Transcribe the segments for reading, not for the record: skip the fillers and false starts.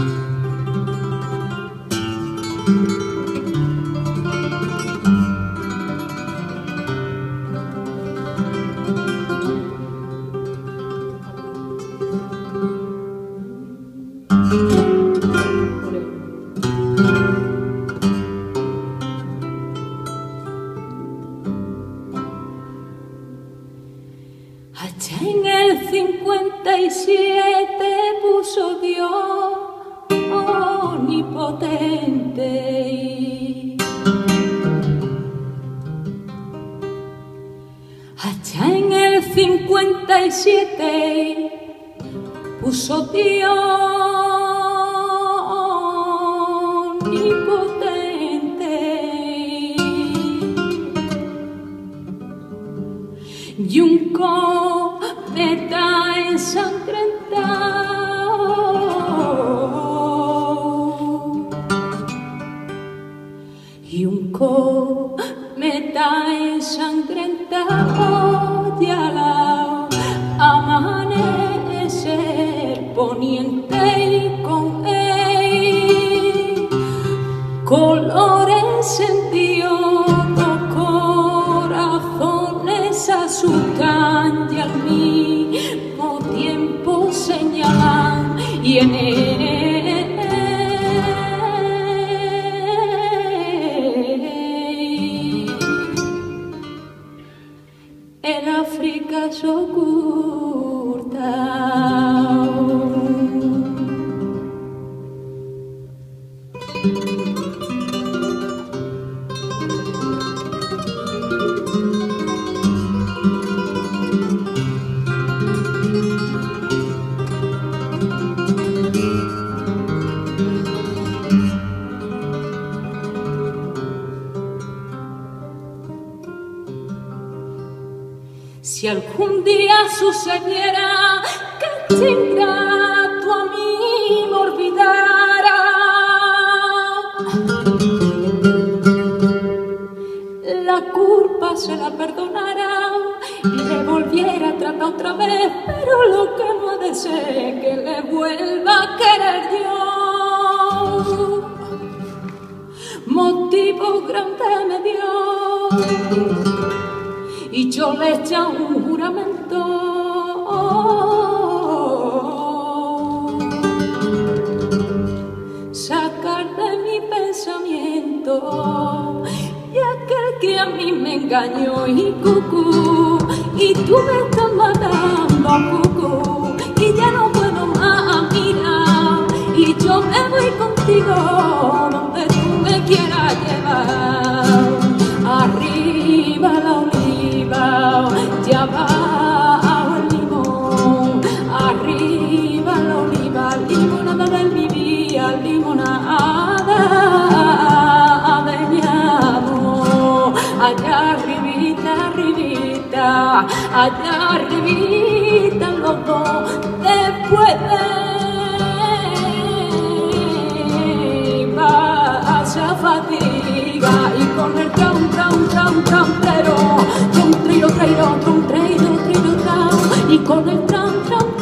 Allá en el 57 puso Dios omnipotente. Allá en el 57 puso Dios omnipotente. Y un cometa ensangrentado, y un cometa ensangrentado, y al amanecer poniente y con él colores encendidos, corazones asustan y al mismo tiempo señalan, y en el África se oculta. Si algún día sucediera que este ingrato a mí me olvidara, la culpa se la perdonara y le volviera a tratar otra vez, pero lo que no ha de ser que le vuelva a querer Dios. Motivo grande me dio y yo le eché un juramento, sacar de mi pensamiento y aquel que a mí me engañó y cucú, y tú me estás matando cucú, y ya no puedo más mirar, y yo me voy contigo donde tú me quieras llevar. Arriba la oliva, ya va el limón. Arriba la oliva, limonada del mi día, limonada de mi amor. Allá arribita, arribita, allá arribita los dos, después de pasa fatiga y con el tram, pero trum, trio, trairo, trum, trairo, trairo, tram, y con el tram,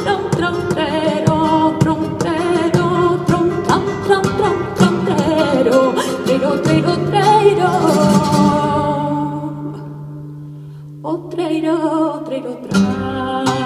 pero trum, tero, trum, tram, tero, trairo, oh, trairo, tram.